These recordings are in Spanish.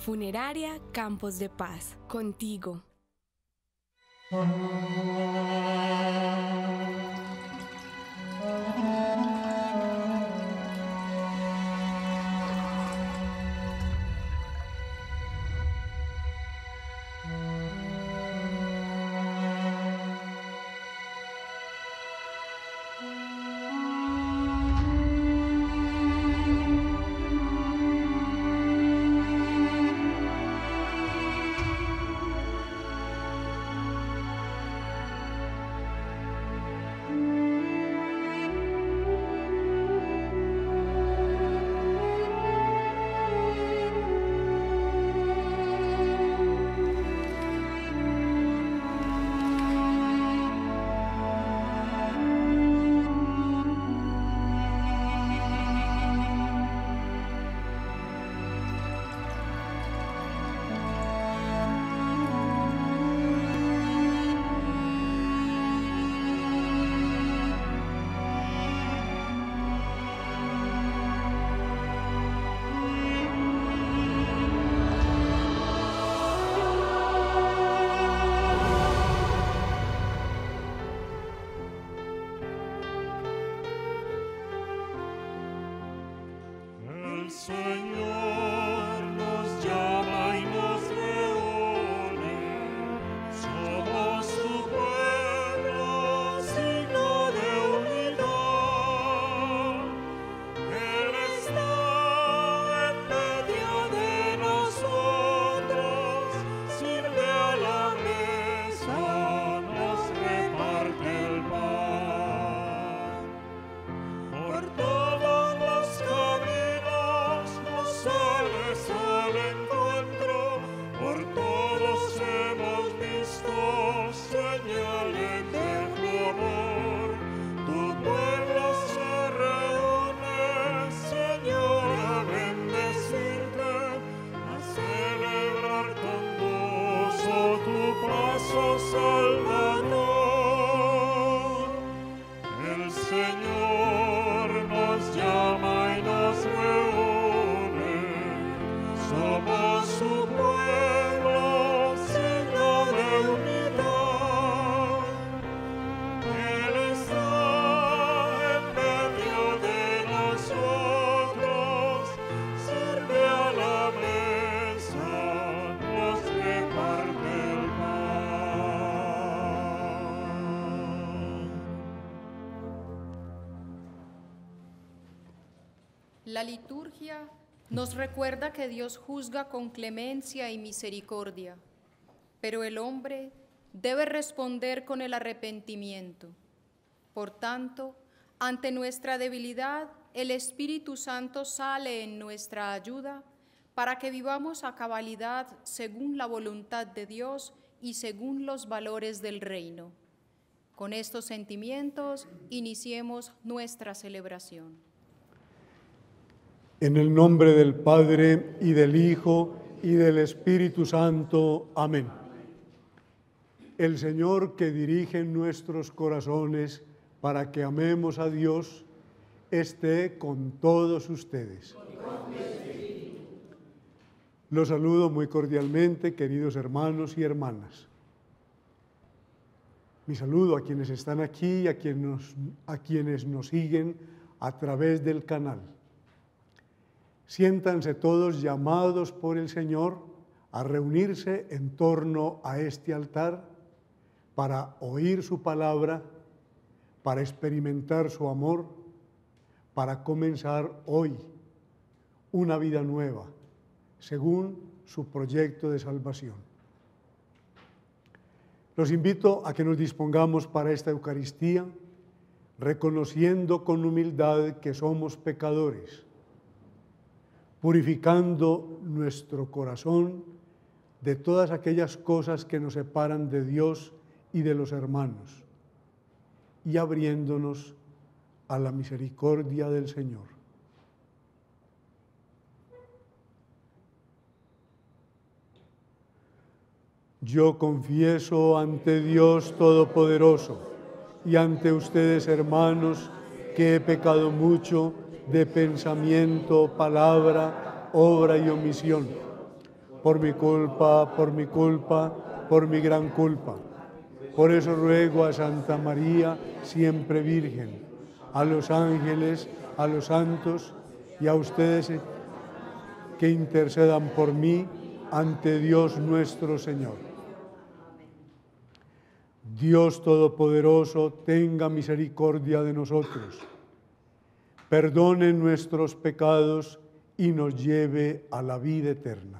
Funeraria Campos de Paz, contigo. La liturgia nos recuerda que Dios juzga con clemencia y misericordia, pero el hombre debe responder con el arrepentimiento. Por tanto, ante nuestra debilidad, el Espíritu Santo sale en nuestra ayuda para que vivamos a cabalidad según la voluntad de Dios y según los valores del reino. Con estos sentimientos, iniciemos nuestra celebración. En el nombre del Padre, y del Hijo, y del Espíritu Santo. Amén. El Señor que dirige nuestros corazones para que amemos a Dios, esté con todos ustedes. Los saludo muy cordialmente, queridos hermanos y hermanas. Mi saludo a quienes están aquí y a quienes nos siguen a través del canal. Siéntanse todos llamados por el Señor a reunirse en torno a este altar para oír su palabra, para experimentar su amor, para comenzar hoy una vida nueva, según su proyecto de salvación. Los invito a que nos dispongamos para esta Eucaristía, reconociendo con humildad que somos pecadores, purificando nuestro corazón de todas aquellas cosas que nos separan de Dios y de los hermanos, y abriéndonos a la misericordia del Señor. Yo confieso ante Dios Todopoderoso y ante ustedes, hermanos, que he pecado mucho de pensamiento, palabra, obra y omisión, por mi culpa, por mi culpa, por mi gran culpa. Por eso ruego a Santa María, siempre Virgen, a los ángeles, a los santos y a ustedes que intercedan por mí ante Dios nuestro Señor. Dios Todopoderoso, tenga misericordia de nosotros, perdone nuestros pecados y nos lleve a la vida eterna.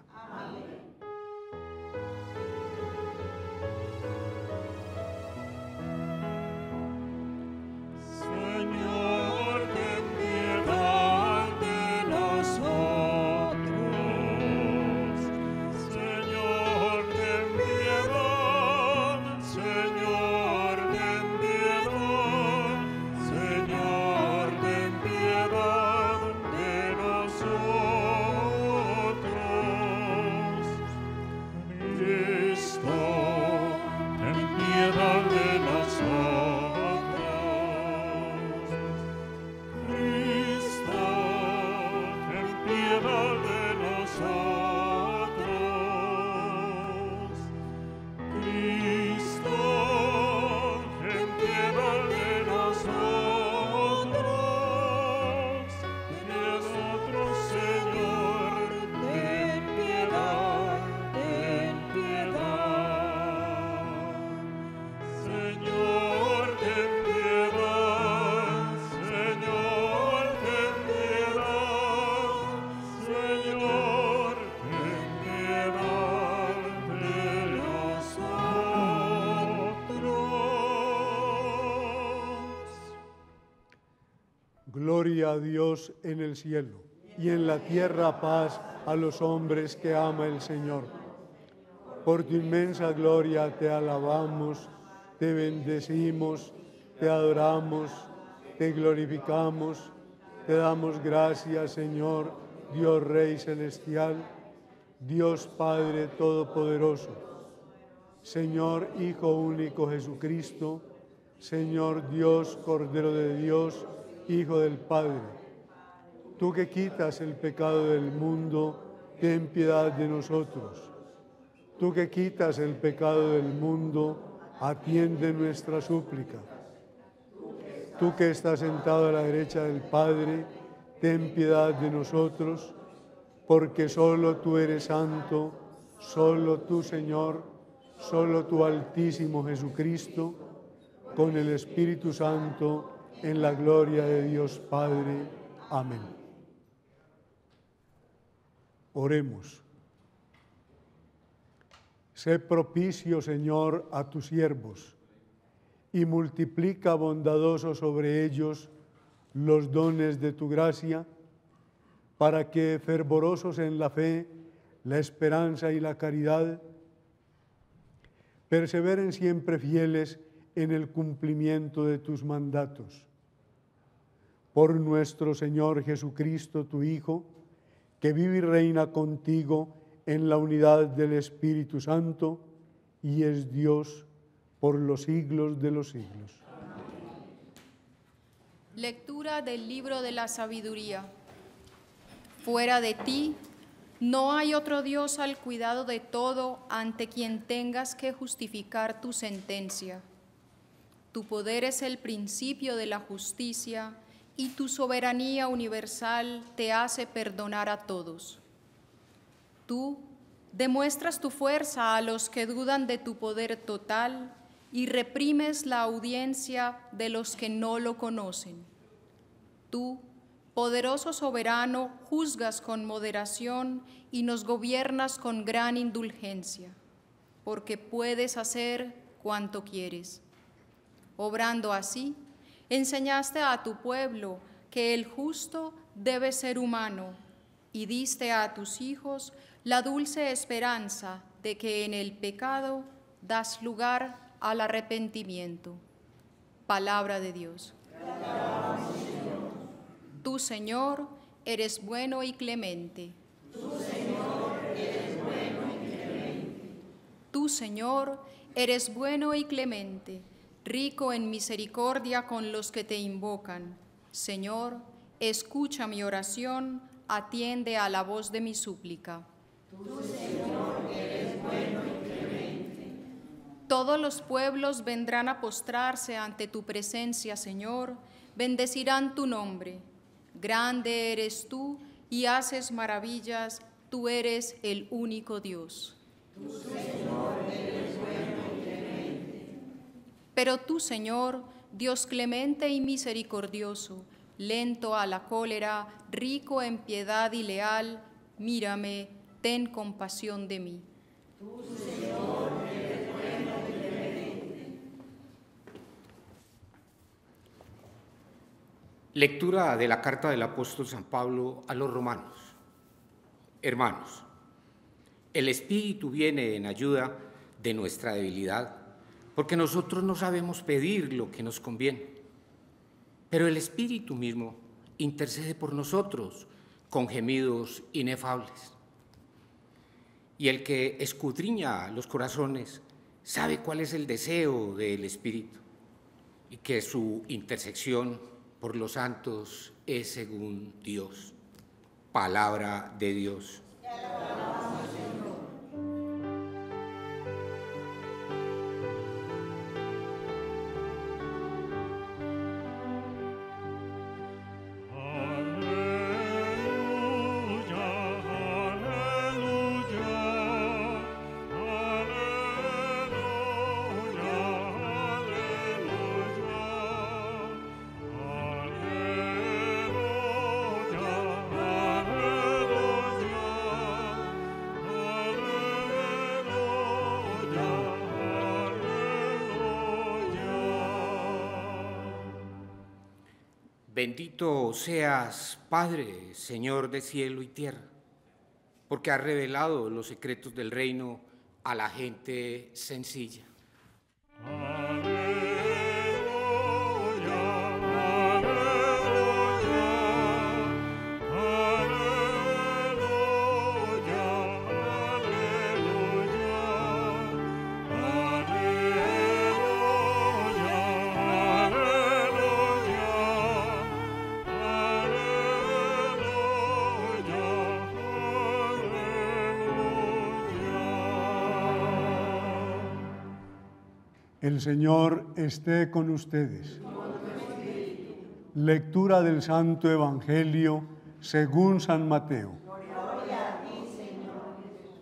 Gloria a Dios en el cielo, y en la tierra paz a los hombres que ama el Señor. Por tu inmensa gloria te alabamos, te bendecimos, te adoramos, te glorificamos, te damos gracias, Señor, Dios Rey Celestial, Dios Padre Todopoderoso, Señor Hijo único Jesucristo, Señor Dios, Cordero de Dios, Hijo del Padre. Tú que quitas el pecado del mundo, ten piedad de nosotros. Tú que quitas el pecado del mundo, atiende nuestra súplica. Tú que estás sentado a la derecha del Padre, ten piedad de nosotros, porque solo tú eres santo, solo tú, Señor, solo tú, Altísimo Jesucristo, con el Espíritu Santo, en la gloria de Dios Padre. Amén. Oremos. Sé propicio, Señor, a tus siervos, y multiplica bondadoso sobre ellos los dones de tu gracia, para que, fervorosos en la fe, la esperanza y la caridad, perseveren siempre fieles en el cumplimiento de tus mandatos. Por nuestro Señor Jesucristo, tu Hijo, que vive y reina contigo en la unidad del Espíritu Santo, y es Dios por los siglos de los siglos. Lectura del libro de la sabiduría. Fuera de ti, no hay otro Dios al cuidado de todo ante quien tengas que justificar tu sentencia. Tu poder es el principio de la justicia, y tu soberanía universal te hace perdonar a todos. Tú demuestras tu fuerza a los que dudan de tu poder total y reprimes la audiencia de los que no lo conocen. Tú, poderoso soberano, juzgas con moderación y nos gobiernas con gran indulgencia, porque puedes hacer cuanto quieres. Obrando así, enseñaste a tu pueblo que el justo debe ser humano, y diste a tus hijos la dulce esperanza de que en el pecado das lugar al arrepentimiento. Palabra de Dios. Tú, Señor, eres bueno y clemente. Tú, Señor, eres bueno y clemente. Tú, Señor, eres bueno y clemente, rico en misericordia con los que te invocan. Señor, escucha mi oración, atiende a la voz de mi súplica. Tú, Señor, Todos los pueblos vendrán a postrarse ante tu presencia, Señor, bendecirán tu nombre. Grande eres tú y haces maravillas, tú eres el único Dios. Tú, Señor, eres bueno y clemente. Pero tú, Señor, Dios clemente y misericordioso, lento a la cólera, rico en piedad y leal, mírame, ten compasión de mí. Tú, Señor, eres bueno y clemente. Lectura de la carta del apóstol San Pablo a los romanos. Hermanos, el Espíritu viene en ayuda de nuestra debilidad, porque nosotros no sabemos pedir lo que nos conviene. Pero el Espíritu mismo intercede por nosotros con gemidos inefables. Y el que escudriña los corazones sabe cuál es el deseo del Espíritu y que su intercesión por los santos es según Dios. Palabra de Dios. Te alabamos, Señor. Bendito seas, Padre, Señor de cielo y tierra, porque has revelado los secretos del reino a la gente sencilla. El Señor esté con ustedes. Lectura del Santo Evangelio según San Mateo. Gloria a ti, Señor Jesús.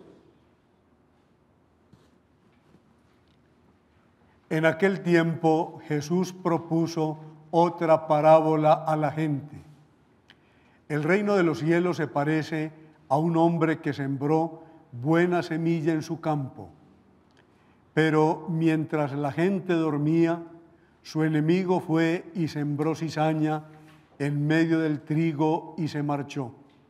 En aquel tiempo Jesús propuso otra parábola a la gente. El reino de los cielos se parece a un hombre que sembró buena semilla en su campo. Pero mientras la gente dormía, su enemigo fue y sembró cizaña en medio del trigo y se marchó.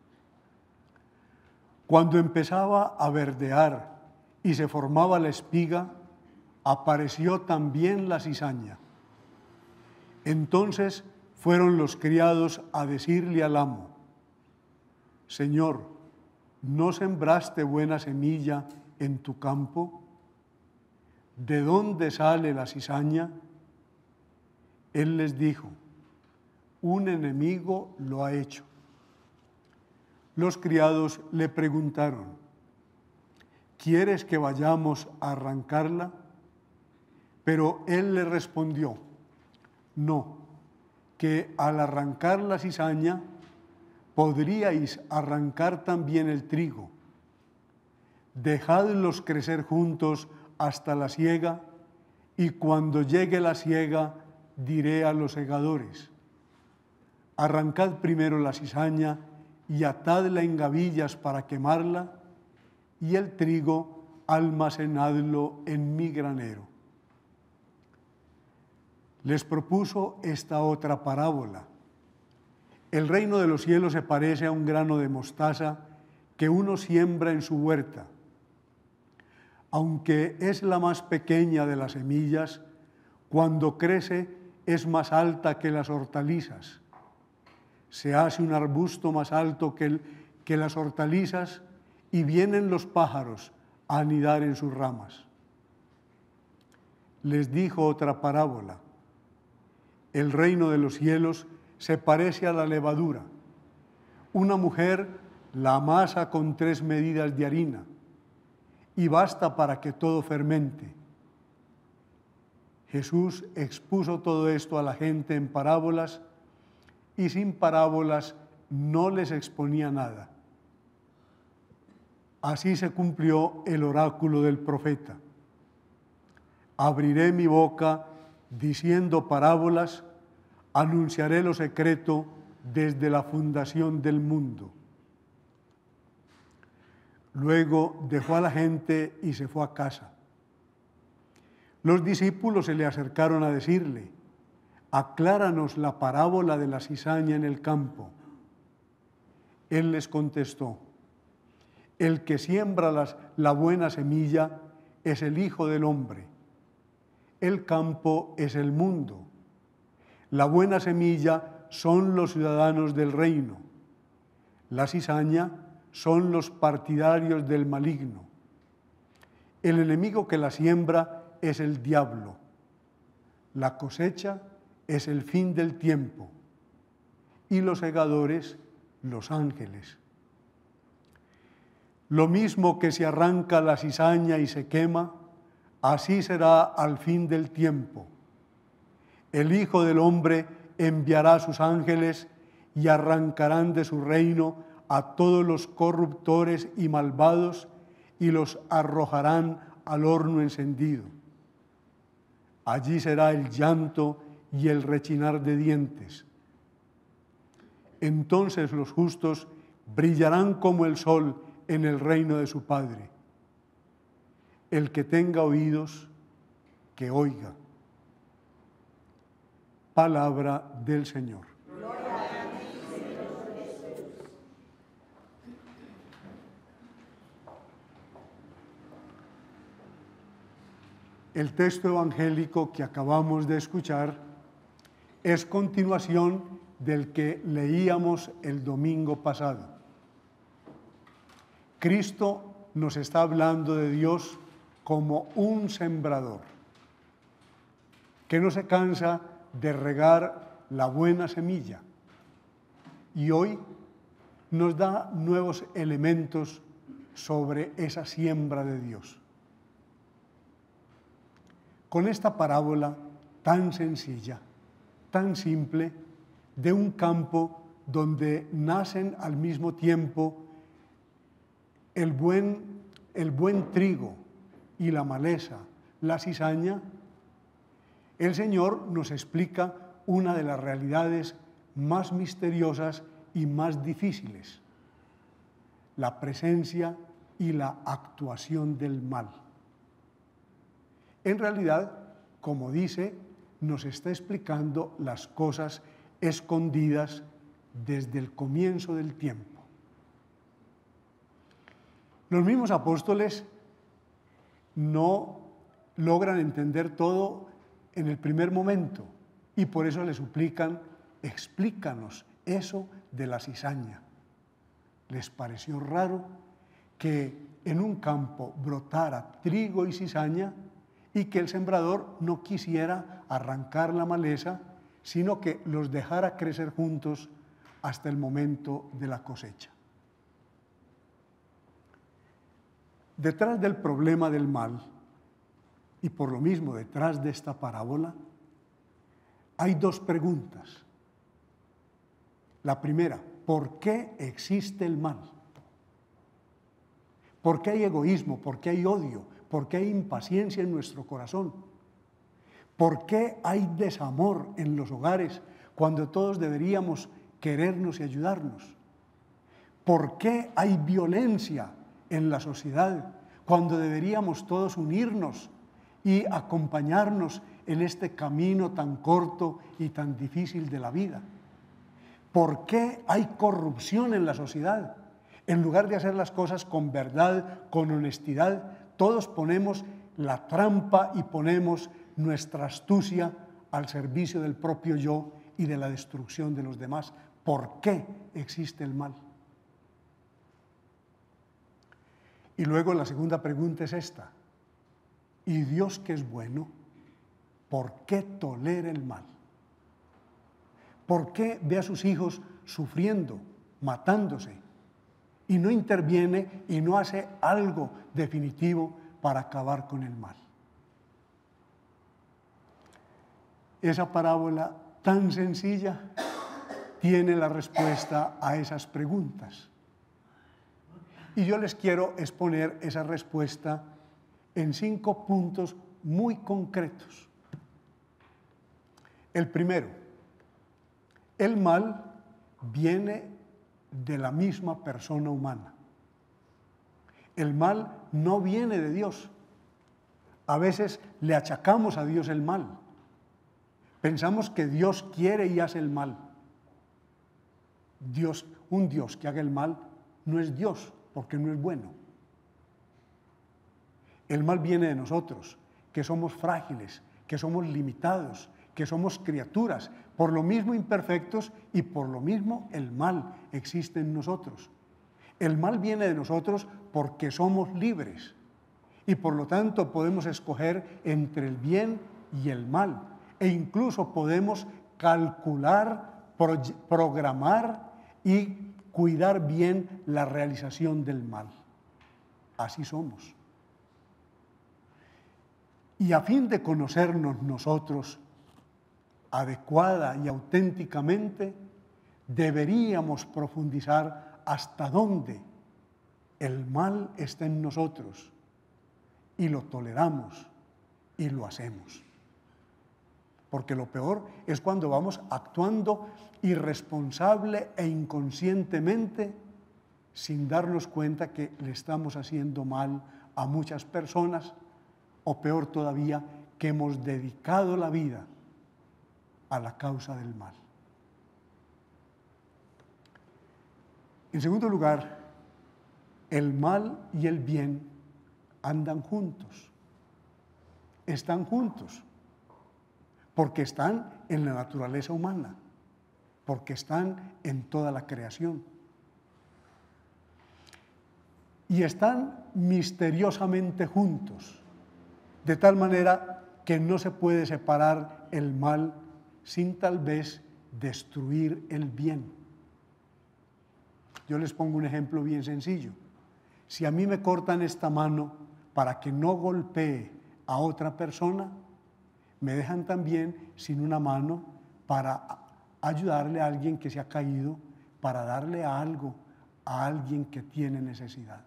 Cuando empezaba a verdear y se formaba la espiga, apareció también la cizaña. Entonces fueron los criados a decirle al amo: Señor, ¿no sembraste buena semilla en tu campo? ¿De dónde sale la cizaña? Él les dijo: un enemigo lo ha hecho. Los criados le preguntaron: ¿quieres que vayamos a arrancarla? Pero él le respondió: no, que al arrancar la cizaña podríais arrancar también el trigo. Dejadlos crecer juntos hasta la siega, y cuando llegue la siega diré a los segadores: arrancad primero la cizaña y atadla en gavillas para quemarla, y el trigo almacenadlo en mi granero. Les propuso esta otra parábola. El reino de los cielos se parece a un grano de mostaza que uno siembra en su huerta. Aunque es la más pequeña de las semillas, cuando crece es más alta que las hortalizas. Se hace un arbusto más alto que las hortalizas y vienen los pájaros a anidar en sus ramas. Les dijo otra parábola. El reino de los cielos se parece a la levadura. Una mujer la amasa con 3 medidas de harina y basta para que todo fermente. Jesús expuso todo esto a la gente en parábolas y sin parábolas no les exponía nada. Así se cumplió el oráculo del profeta. Abriré mi boca diciendo parábolas, anunciaré lo secreto desde la fundación del mundo. Luego dejó a la gente y se fue a casa. Los discípulos se le acercaron a decirle: acláranos la parábola de la cizaña en el campo. Él les contestó: el que siembra la buena semilla es el Hijo del Hombre. El campo es el mundo. La buena semilla son los ciudadanos del reino. La cizaña son los partidarios del maligno. El enemigo que la siembra es el diablo. La cosecha es el fin del tiempo y los segadores los ángeles. Lo mismo que se arranca la cizaña y se quema, así será al fin del tiempo. El Hijo del Hombre enviará a sus ángeles y arrancarán de su reino a todos los corruptores y malvados y los arrojarán al horno encendido. Allí será el llanto y el rechinar de dientes. Entonces los justos brillarán como el sol en el reino de su Padre. El que tenga oídos, que oiga. Palabra del Señor. El texto evangélico que acabamos de escuchar es continuación del que leíamos el domingo pasado. Cristo nos está hablando de Dios como un sembrador, que no se cansa de regar la buena semilla. Y hoy nos da nuevos elementos sobre esa siembra de Dios. Con esta parábola tan sencilla, tan simple, de un campo donde nacen al mismo tiempo el buen trigo y la maleza, la cizaña, el Señor nos explica una de las realidades más misteriosas y más difíciles: la presencia y la actuación del mal. En realidad, como dice, nos está explicando las cosas escondidas desde el comienzo del tiempo. Los mismos apóstoles no logran entender todo en el primer momento y por eso le suplican: explícanos eso de la cizaña. Les pareció raro que en un campo brotara trigo y cizaña y que el sembrador no quisiera arrancar la maleza, sino que los dejara crecer juntos hasta el momento de la cosecha. Detrás del problema del mal, y por lo mismo detrás de esta parábola, hay dos preguntas. La primera: ¿por qué existe el mal? ¿Por qué hay egoísmo? ¿Por qué hay odio? ¿Por qué hay impaciencia en nuestro corazón? ¿Por qué hay desamor en los hogares cuando todos deberíamos querernos y ayudarnos? ¿Por qué hay violencia en la sociedad cuando deberíamos todos unirnos y acompañarnos en este camino tan corto y tan difícil de la vida? ¿Por qué hay corrupción en la sociedad? En lugar de hacer las cosas con verdad, con honestidad, todos ponemos la trampa y ponemos nuestra astucia al servicio del propio yo y de la destrucción de los demás. ¿Por qué existe el mal? Y luego la segunda pregunta es esta: ¿y Dios, que es bueno, por qué tolera el mal? ¿Por qué ve a sus hijos sufriendo, matándose, y no interviene y no hace algo definitivo para acabar con el mal? esa parábola tan sencilla tiene la respuesta a esas preguntas. Y yo les quiero exponer esa respuesta en 5 puntos muy concretos. El primero, el mal viene de la misma persona humana. El mal no viene de Dios. A veces le achacamos a Dios el mal. Pensamos que Dios quiere y hace el mal. Un Dios que haga el mal no es Dios, porque no es bueno. El mal viene de nosotros, que somos frágiles, que somos limitados, que somos criaturas, por lo mismo imperfectos y por lo mismo el mal existe en nosotros. El mal viene de nosotros porque somos libres y por lo tanto podemos escoger entre el bien y el mal e incluso podemos calcular, programar y cuidar bien la realización del mal. Así somos. Y a fin de conocernos nosotros adecuada y auténticamente, deberíamos profundizar hasta dónde el mal está en nosotros y lo toleramos y lo hacemos. Porque lo peor es cuando vamos actuando irresponsable e inconscientemente sin darnos cuenta que le estamos haciendo mal a muchas personas o peor todavía, que hemos dedicado la vida a la causa del mal. En segundo lugar, el mal y el bien andan juntos, están juntos, porque están en la naturaleza humana, porque están en toda la creación. Y están misteriosamente juntos, de tal manera que no se puede separar el mal sin tal vez destruir el bien. Yo les pongo un ejemplo bien sencillo. Si a mí me cortan esta mano para que no golpee a otra persona, me dejan también sin una mano para ayudarle a alguien que se ha caído, para darle algo a alguien que tiene necesidad.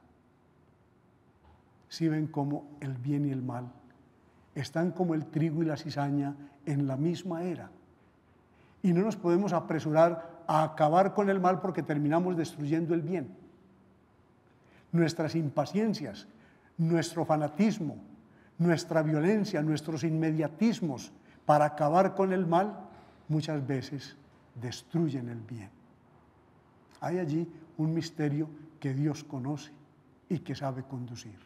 ¿Sí ven cómo el bien y el mal están como el trigo y la cizaña en la misma era? Y no nos podemos apresurar a acabar con el mal porque terminamos destruyendo el bien. Nuestras impaciencias, nuestro fanatismo, nuestra violencia, nuestros inmediatismos para acabar con el mal, muchas veces destruyen el bien. Hay allí un misterio que Dios conoce y que sabe conducir.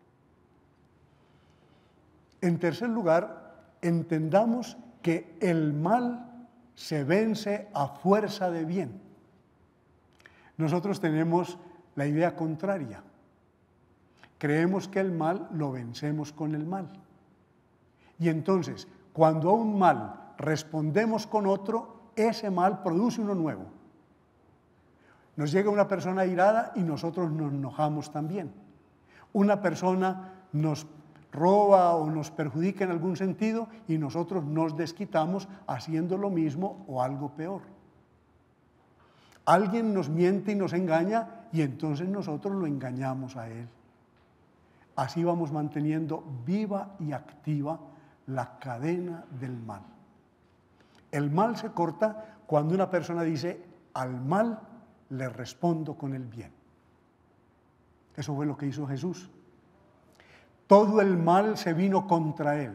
En tercer lugar, entendamos que el mal se vence a fuerza de bien. Nosotros tenemos la idea contraria. Creemos que el mal lo vencemos con el mal. Y entonces, cuando a un mal respondemos con otro, ese mal produce uno nuevo. Nos llega una persona irada y nosotros nos enojamos también. Una persona nos roba o nos perjudica en algún sentido y nosotros nos desquitamos haciendo lo mismo o algo peor. Alguien nos miente y nos engaña y entonces nosotros lo engañamos a él. Así vamos manteniendo viva y activa la cadena del mal. El mal se corta cuando una persona dice, al mal le respondo con el bien. Eso fue lo que hizo Jesús. Todo el mal se vino contra él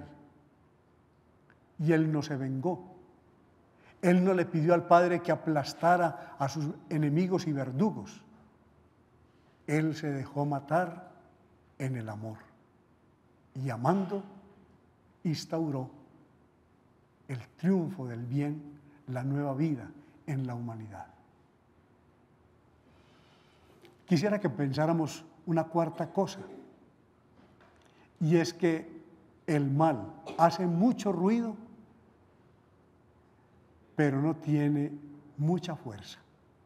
y él no se vengó. Él no le pidió al Padre que aplastara a sus enemigos y verdugos. Él se dejó matar en el amor y amando instauró el triunfo del bien, la nueva vida en la humanidad. Quisiera que pensáramos una cuarta cosa. Y es que el mal hace mucho ruido, pero no tiene mucha fuerza.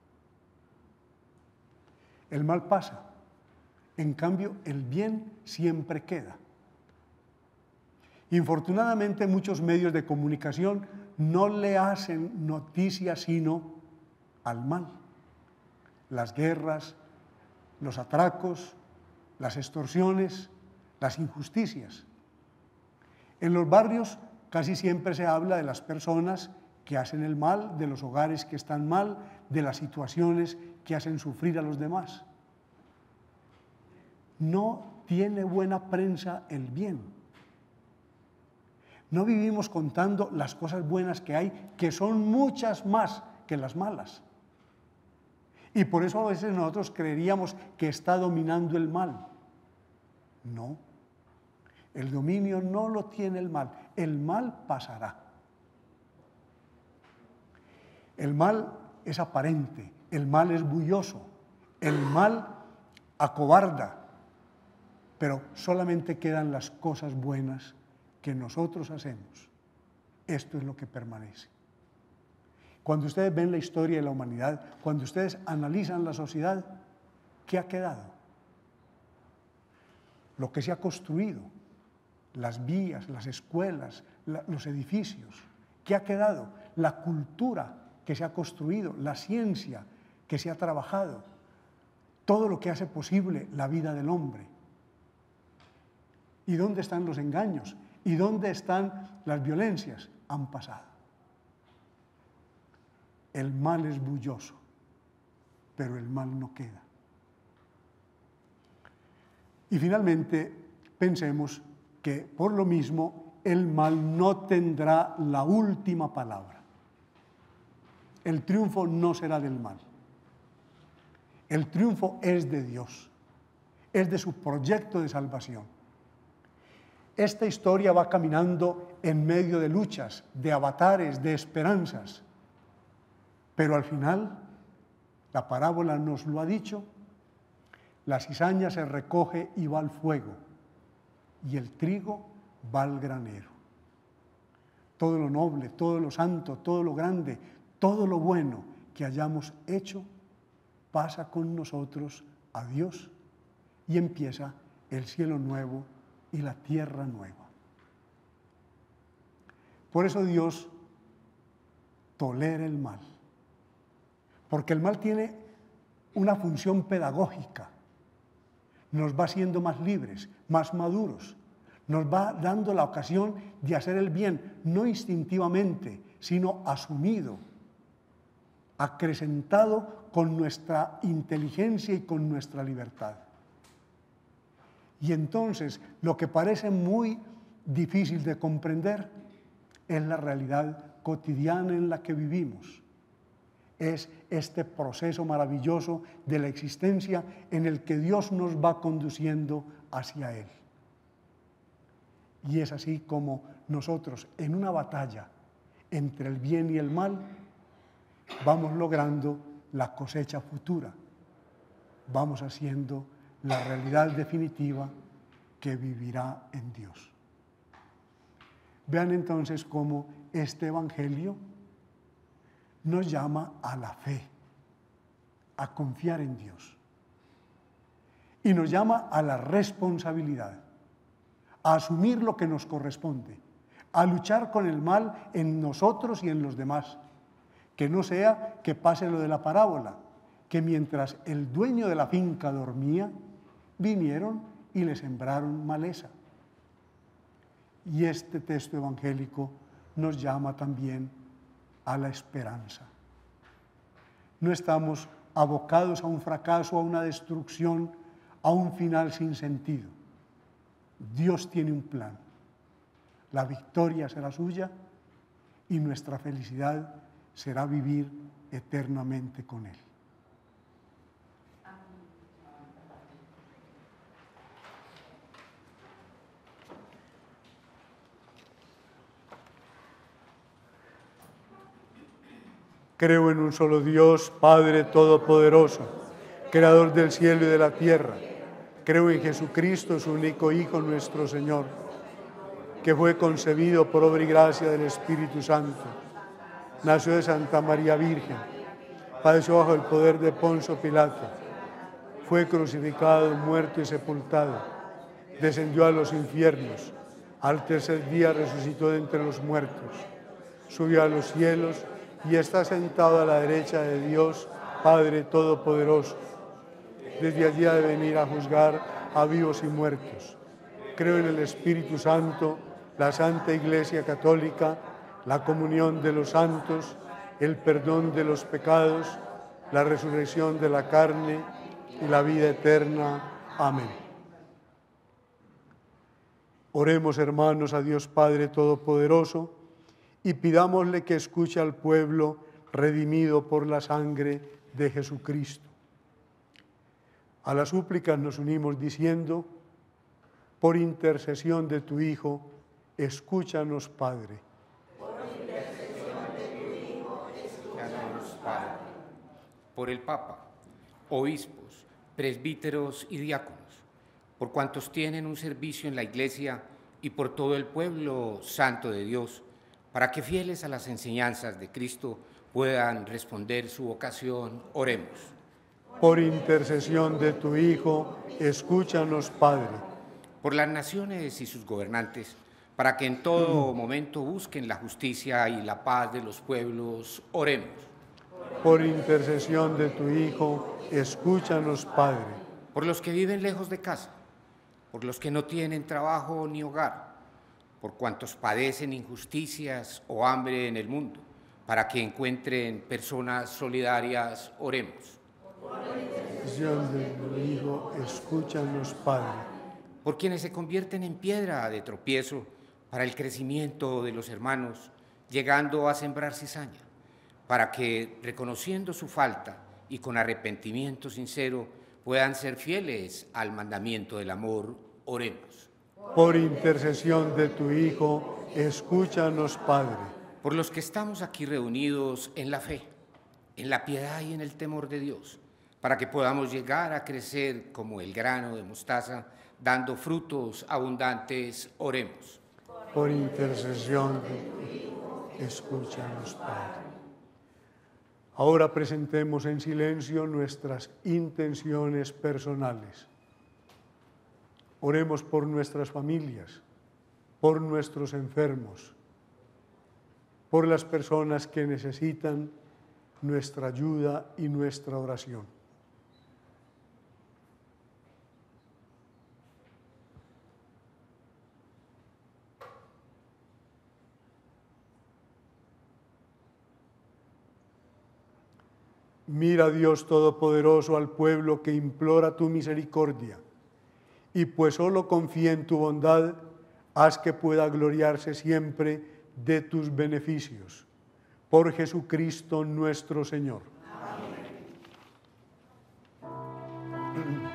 El mal pasa, en cambio el bien siempre queda. Infortunadamente, muchos medios de comunicación no le hacen noticia sino al mal. Las guerras, los atracos, las extorsiones, las injusticias. En los barrios casi siempre se habla de las personas que hacen el mal, de los hogares que están mal, de las situaciones que hacen sufrir a los demás. No tiene buena prensa el bien. No vivimos contando las cosas buenas que hay, que son muchas más que las malas. Y por eso a veces nosotros creeríamos que está dominando el mal. No, el dominio no lo tiene el mal pasará. El mal es aparente, el mal es bulloso, el mal acobarda, pero solamente quedan las cosas buenas que nosotros hacemos. Esto es lo que permanece. Cuando ustedes ven la historia de la humanidad, cuando ustedes analizan la sociedad, ¿qué ha quedado? Lo que se ha construido, las vías, las escuelas, los edificios. ¿Qué ha quedado? La cultura que se ha construido, la ciencia que se ha trabajado, todo lo que hace posible la vida del hombre. ¿Y dónde están los engaños? ¿Y dónde están las violencias? Han pasado. El mal es bulloso, pero el mal no queda. Y finalmente, pensemos que por lo mismo el mal no tendrá la última palabra. El triunfo no será del mal. El triunfo es de Dios, es de su proyecto de salvación. Esta historia va caminando en medio de luchas, de avatares, de esperanzas. Pero al final, la parábola nos lo ha dicho, la cizaña se recoge y va al fuego, y el trigo va al granero. Todo lo noble, todo lo santo, todo lo grande, todo lo bueno que hayamos hecho, pasa con nosotros a Dios y empieza el cielo nuevo y la tierra nueva. Por eso Dios tolera el mal, porque el mal tiene una función pedagógica. Nos va haciendo más libres, más maduros. Nos va dando la ocasión de hacer el bien, no instintivamente, sino asumido, acrecentado con nuestra inteligencia y con nuestra libertad. Y entonces, lo que parece muy difícil de comprender es la realidad cotidiana en la que vivimos. Es este proceso maravilloso de la existencia en el que Dios nos va conduciendo hacia Él. Y es así como nosotros, en una batalla entre el bien y el mal, vamos logrando la cosecha futura. Vamos haciendo la realidad definitiva que vivirá en Dios. Vean entonces cómo este Evangelio nos llama a la fe, a confiar en Dios. Y nos llama a la responsabilidad, a asumir lo que nos corresponde, a luchar con el mal en nosotros y en los demás. Que no sea que pase lo de la parábola, que mientras el dueño de la finca dormía, vinieron y le sembraron maleza. Y este texto evangélico nos llama también a la esperanza. No estamos abocados a un fracaso, a una destrucción, a un final sin sentido. Dios tiene un plan. La victoria será suya y nuestra felicidad será vivir eternamente con Él. Creo en un solo Dios, Padre Todopoderoso, Creador del cielo y de la tierra. Creo en Jesucristo, su único Hijo, nuestro Señor, que fue concebido por obra y gracia del Espíritu Santo. Nació de Santa María Virgen, padeció bajo el poder de Poncio Pilato, fue crucificado, muerto y sepultado, descendió a los infiernos, Al tercer día resucitó de entre los muertos, subió a los cielos y está sentado a la derecha de Dios, Padre Todopoderoso. Desde allí ha de venir a juzgar a vivos y muertos. Creo en el Espíritu Santo, la Santa Iglesia Católica, la comunión de los santos, el perdón de los pecados, la resurrección de la carne y la vida eterna. Amén. Oremos, hermanos, a Dios Padre Todopoderoso y pidámosle que escuche al pueblo redimido por la sangre de Jesucristo. A las súplicas nos unimos diciendo: por intercesión de tu Hijo, escúchanos, Padre. Por intercesión de tu Hijo, escúchanos, Padre. Por el Papa, obispos, presbíteros y diáconos, por cuantos tienen un servicio en la Iglesia y por todo el pueblo santo de Dios, para que fieles a las enseñanzas de Cristo puedan responder su vocación, oremos. Por intercesión de tu Hijo, escúchanos, Padre. Por las naciones y sus gobernantes, para que en todo momento busquen la justicia y la paz de los pueblos, oremos. Por intercesión de tu Hijo, escúchanos, Padre. Por los que viven lejos de casa, por los que no tienen trabajo ni hogar, por cuantos padecen injusticias o hambre en el mundo, para que encuentren personas solidarias, oremos. Por intercesión de tu Hijo, escúchanos, Padre. Por quienes se convierten en piedra de tropiezo para el crecimiento de los hermanos, llegando a sembrar cizaña, para que, reconociendo su falta y con arrepentimiento sincero, puedan ser fieles al mandamiento del amor, oremos. Por intercesión de tu Hijo, escúchanos, Padre. Por los que estamos aquí reunidos en la fe, en la piedad y en el temor de Dios, para que podamos llegar a crecer como el grano de mostaza, dando frutos abundantes, oremos. Por intercesión de tu Hijo, escúchanos, Padre. Ahora presentemos en silencio nuestras intenciones personales. Oremos por nuestras familias, por nuestros enfermos, por las personas que necesitan nuestra ayuda y nuestra oración. Mira, Dios Todopoderoso, al pueblo que implora tu misericordia, y pues solo confía en tu bondad, haz que pueda gloriarse siempre de tus beneficios. Por Jesucristo nuestro Señor. Amén.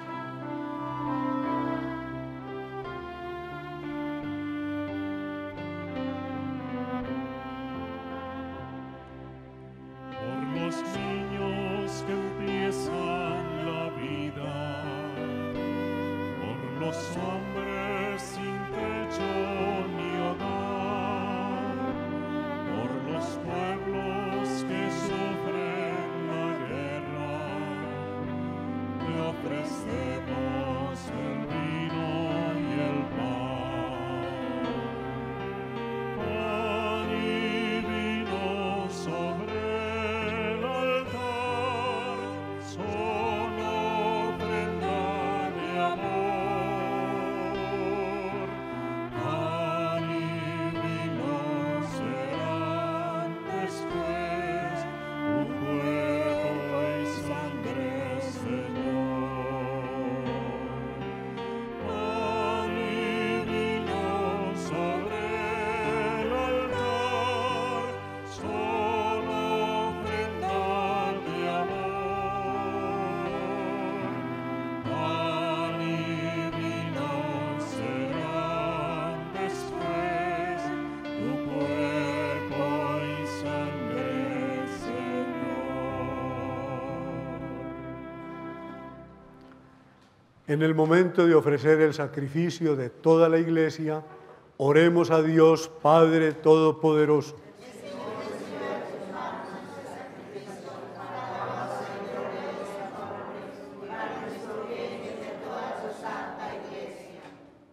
En el momento de ofrecer el sacrificio de toda la Iglesia, oremos a Dios Padre Todopoderoso.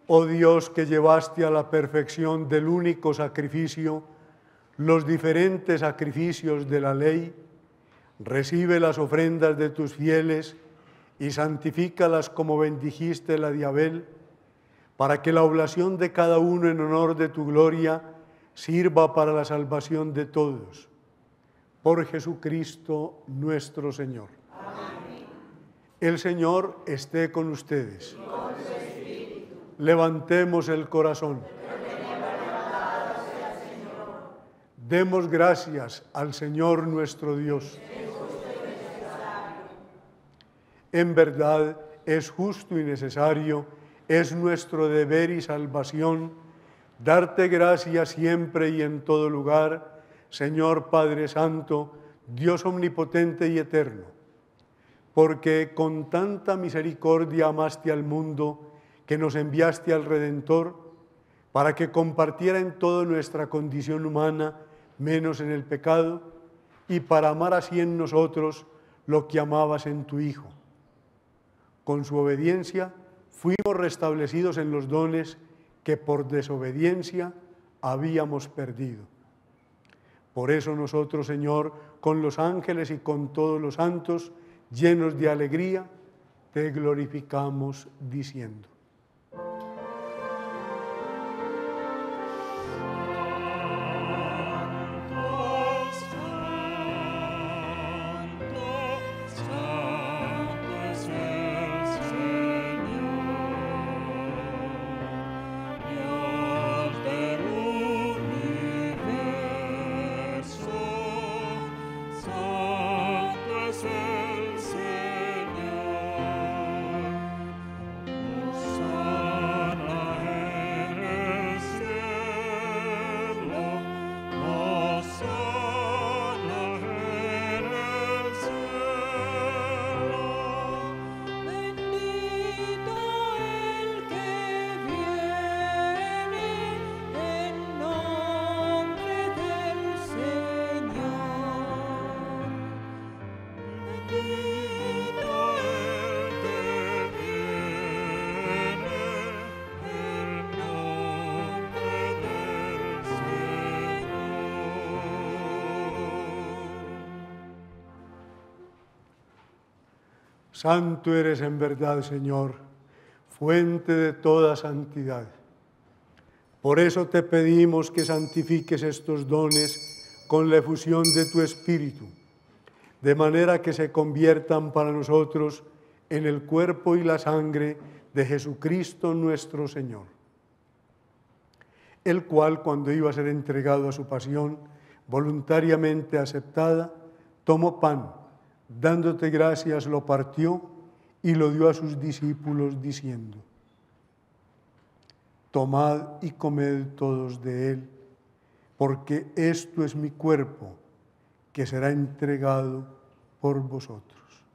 Oh Dios, que llevaste a la perfección del único sacrificio los diferentes sacrificios de la ley, recibe las ofrendas de tus fieles y santifícalas como bendijiste la de Abel, para que la oblación de cada uno en honor de tu gloria sirva para la salvación de todos. Por Jesucristo nuestro Señor. Amén. El Señor esté con ustedes. Y con su espíritu. Levantemos el corazón. Demos gracias al Señor nuestro Dios. En verdad es justo y necesario, es nuestro deber y salvación, darte gracias siempre y en todo lugar, Señor Padre Santo, Dios omnipotente y eterno, porque con tanta misericordia amaste al mundo que nos enviaste al Redentor, para que compartiera en toda nuestra condición humana, menos en el pecado, y para amar así en nosotros lo que amabas en tu Hijo. Con su obediencia fuimos restablecidos en los dones que por desobediencia habíamos perdido. Por eso nosotros, Señor, con los ángeles y con todos los santos, llenos de alegría, te glorificamos diciendo: Santo eres en verdad, Señor, fuente de toda santidad. Por eso te pedimos que santifiques estos dones con la efusión de tu Espíritu, de manera que se conviertan para nosotros en el cuerpo y la sangre de Jesucristo nuestro Señor, el cual, cuando iba a ser entregado a su pasión, voluntariamente aceptada, tomó pan, dándote gracias, lo partió y lo dio a sus discípulos, diciendo: tomad y comed todos de él, porque esto es mi cuerpo, que será entregado por vosotros.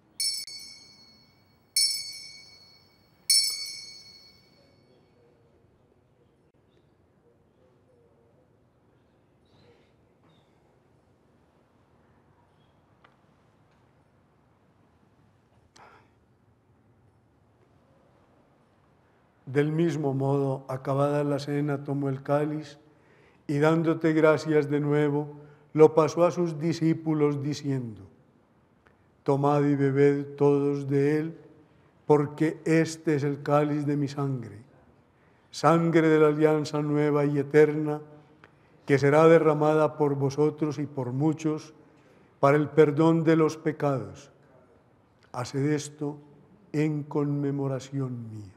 Del mismo modo, acabada la cena, tomó el cáliz y dándote gracias de nuevo, lo pasó a sus discípulos diciendo: tomad y bebed todos de él, porque este es el cáliz de mi sangre, sangre de la alianza nueva y eterna, que será derramada por vosotros y por muchos para el perdón de los pecados. Haced esto en conmemoración mía.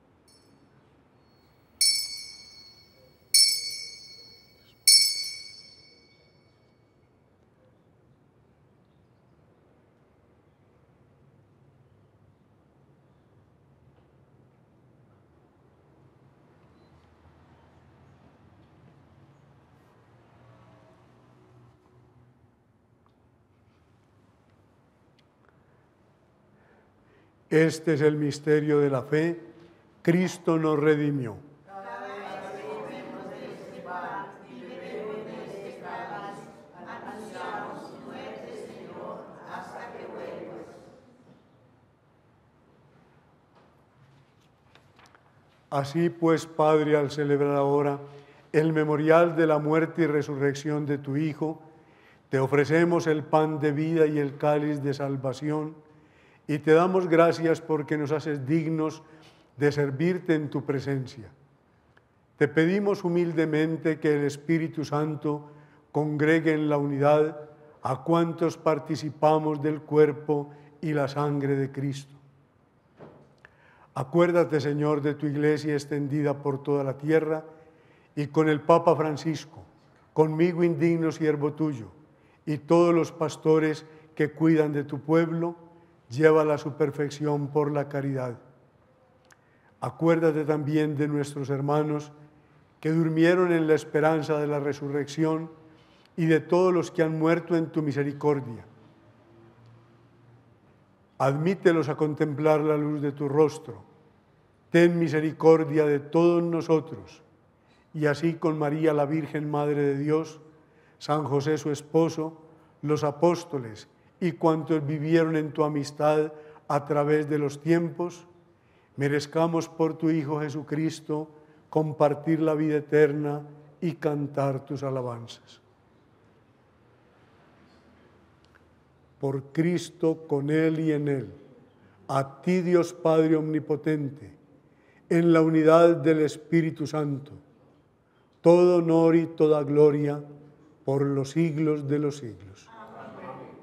Este es el misterio de la fe. Cristo nos redimió. Así pues, Padre, al celebrar ahora el memorial de la muerte y resurrección de tu Hijo, te ofrecemos el pan de vida y el cáliz de salvación, y te damos gracias porque nos haces dignos de servirte en tu presencia. Te pedimos humildemente que el Espíritu Santo congregue en la unidad a cuantos participamos del cuerpo y la sangre de Cristo. Acuérdate, Señor, de tu iglesia extendida por toda la tierra y con el Papa Francisco, conmigo indigno siervo tuyo, y todos los pastores que cuidan de tu pueblo, llévala a su perfección por la caridad. Acuérdate también de nuestros hermanos que durmieron en la esperanza de la resurrección y de todos los que han muerto en tu misericordia. Admítelos a contemplar la luz de tu rostro. Ten misericordia de todos nosotros, y así con María, la Virgen Madre de Dios, San José su esposo, los apóstoles y cuantos vivieron en tu amistad a través de los tiempos, merezcamos por tu Hijo Jesucristo compartir la vida eterna y cantar tus alabanzas. Por Cristo, con Él y en Él, a ti Dios Padre Omnipotente, en la unidad del Espíritu Santo, todo honor y toda gloria por los siglos de los siglos. Amén.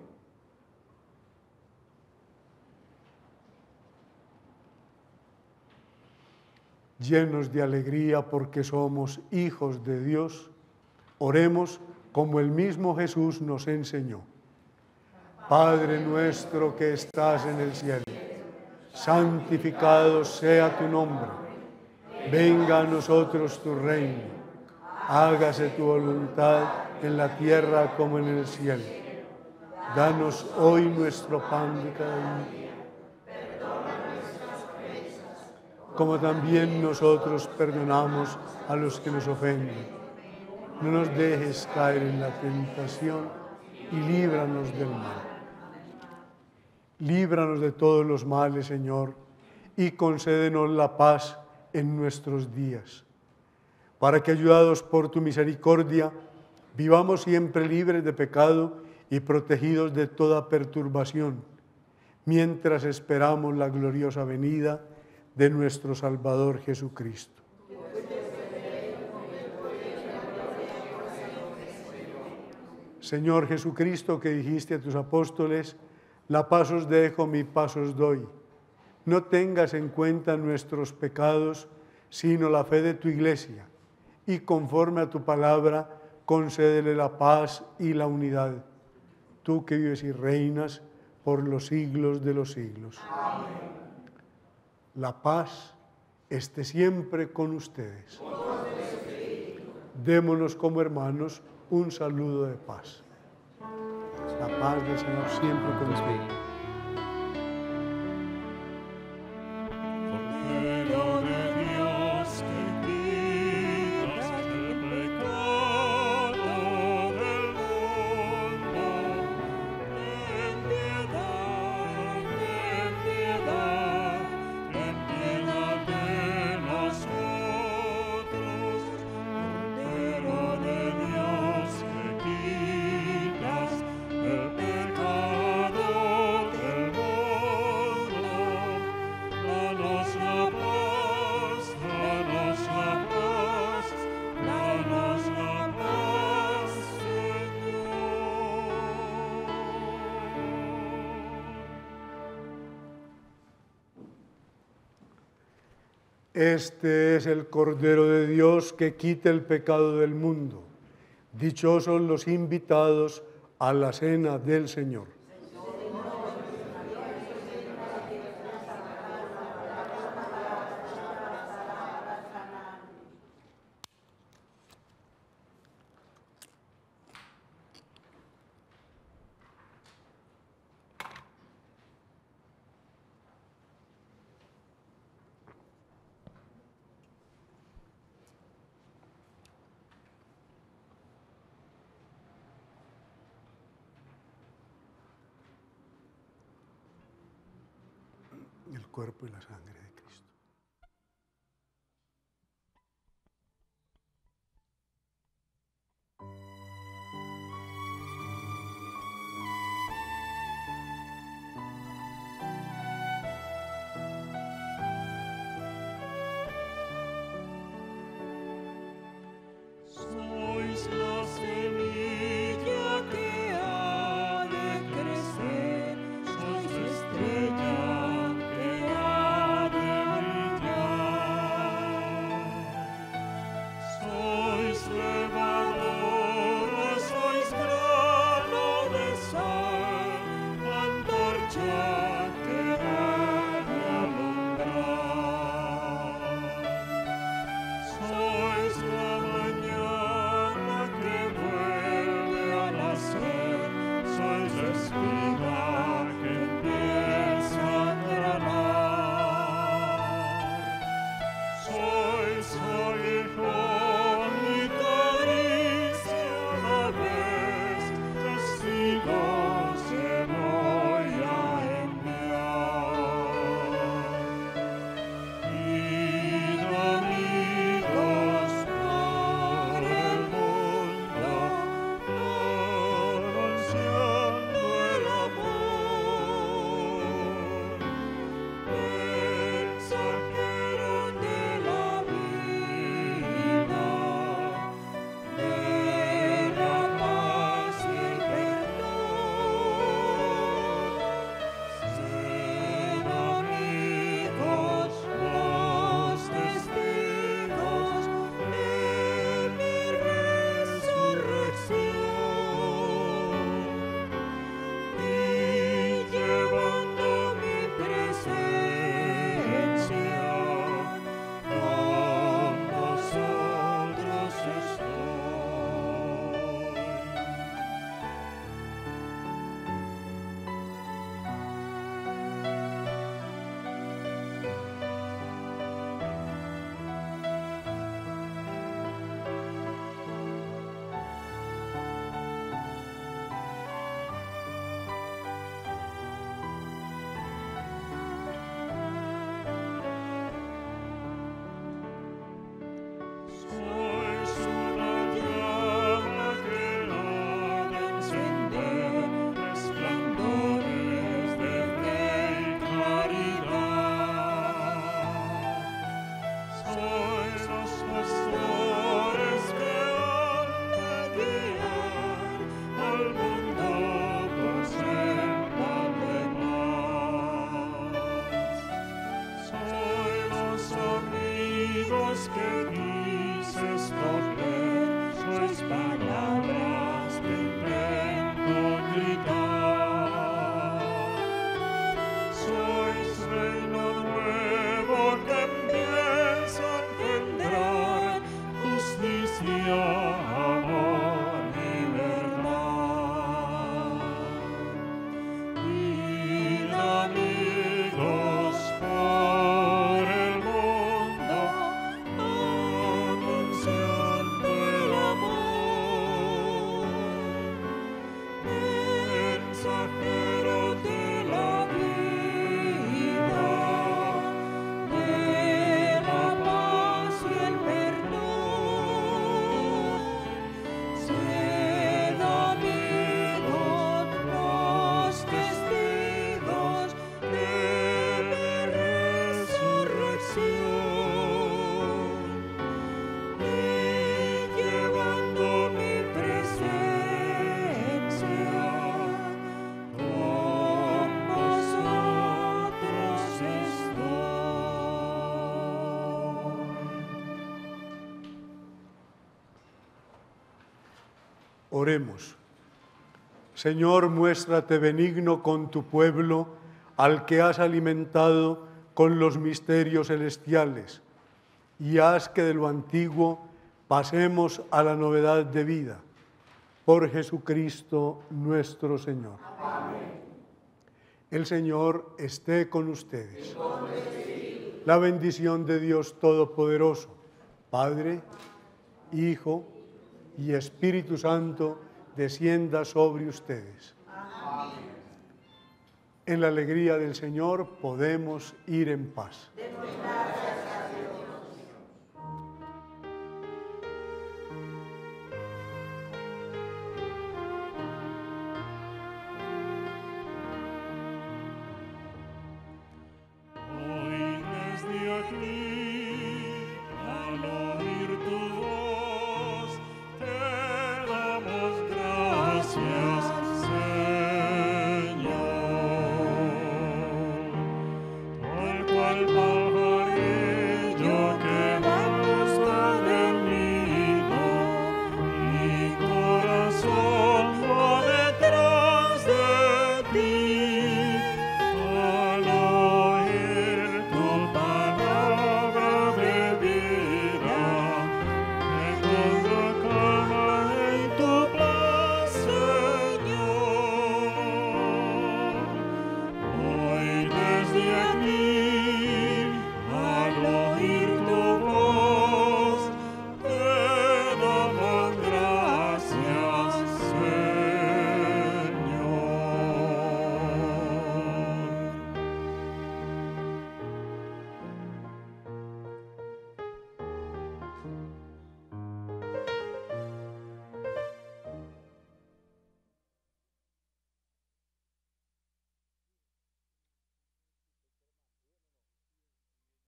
Llenos de alegría porque somos hijos de Dios, oremos como el mismo Jesús nos enseñó. Padre nuestro que estás en el cielo, santificado sea tu nombre. Venga a nosotros tu reino. Hágase tu voluntad en la tierra como en el cielo. Danos hoy nuestro pan de cada día. Perdona nuestras ofensas, como también nosotros perdonamos a los que nos ofenden. No nos dejes caer en la tentación y líbranos del mal. Líbranos de todos los males, Señor, y concédenos la paz en nuestros días, para que, ayudados por tu misericordia, vivamos siempre libres de pecado y protegidos de toda perturbación, mientras esperamos la gloriosa venida de nuestro Salvador Jesucristo. Señor Jesucristo, que dijiste a tus apóstoles, la paz os dejo, mi paz os doy. No tengas en cuenta nuestros pecados, sino la fe de tu iglesia, y conforme a tu palabra, concédele la paz y la unidad. Tú que vives y reinas por los siglos de los siglos. Amén. La paz esté siempre con ustedes. Démonos como hermanos un saludo de paz. La paz del Señor siempre con ustedes. Este es el Cordero de Dios que quita el pecado del mundo. Dichosos los invitados a la cena del Señor. El cuerpo y la sangre de Cristo. Oremos. Señor, muéstrate benigno con tu pueblo, al que has alimentado con los misterios celestiales, y haz que de lo antiguo pasemos a la novedad de vida. Por Jesucristo nuestro Señor. Amén. El Señor esté con ustedes. La bendición de Dios Todopoderoso, Padre, Hijo y Espíritu Santo, descienda sobre ustedes. Amén. En la alegría del Señor podemos ir en paz.